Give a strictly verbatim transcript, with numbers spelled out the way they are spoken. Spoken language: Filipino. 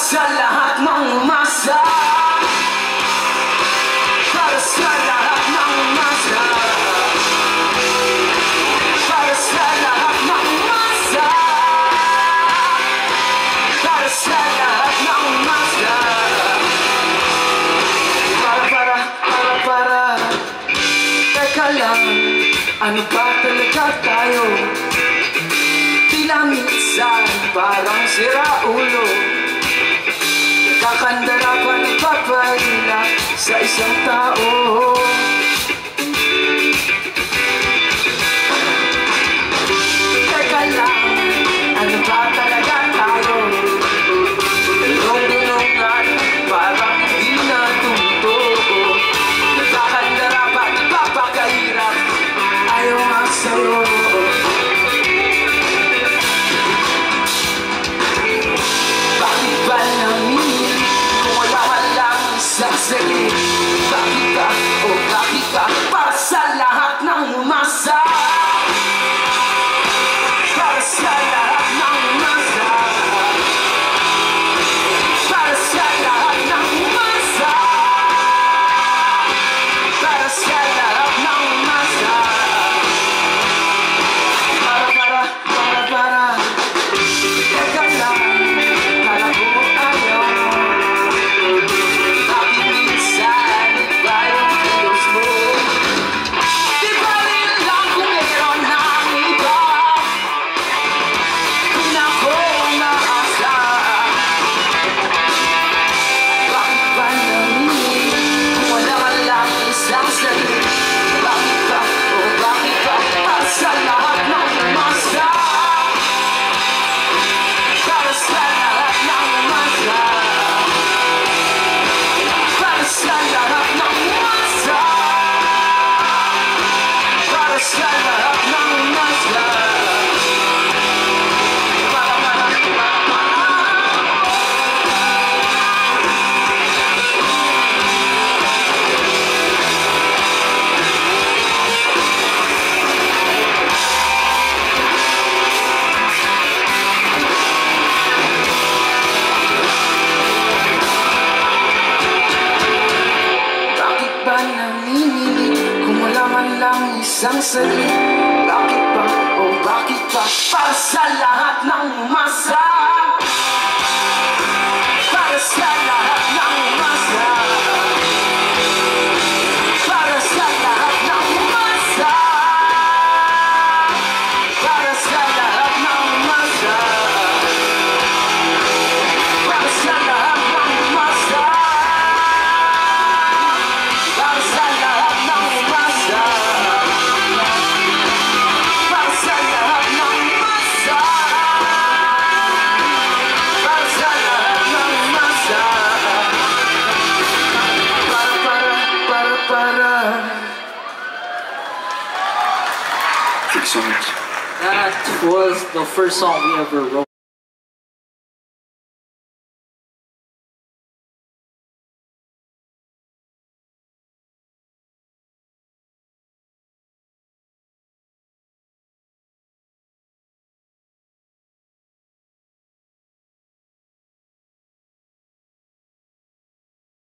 sa lahat ng umasa, para sa lahat ng umasa, para sa lahat ng umasa, para sa lahat ng umasa, para para para para. Teka lang, ano ba talaga tayo? Tila minsan parang sira ulo, kakandara pa nagpapahila sa isang tao. Teka lang, ano ba talaga tayo? Tulong-tulong at parang hindi natututo, kakandara pa nagpapakahirap, ayaw nga sa'yo. Bakit ba namin kung wala ka lang isang saglit? Bakit ba, o oh bakit ba, para sa lahat ng umasa, para sa lahat ng umasa, para sa lahat ng umasa, para sa lahat ng umasa, para para para para. Teka lang, kala ko ayaw mo, bakit minsan iba yung kilos mo? Di ba rin lang kung meron ng iba, di na ko naasa. Bakit ba namin kung wala ka lang isang salit? Bakit ba, o bakit ba, para sa lahat ng umasa, para sa lahat ng umasa, para sa lahat ng umasa, para sa lahat ng umasa, para para para para. Bakit ba namimilit kung wala man lang isang salit? Bakit ba, o oh bakit ba, para sa lahat ng umasa, para sa lahat ng umasa, para sa lahat ng umasa, para sa lahat ng umasa, para sa lahat ng umasa, para sa lahat ng umasa, para sa lahat ng umasa, para sa lahat ng umasa, para para para para. Thank you so much. That was the first song we ever wrote.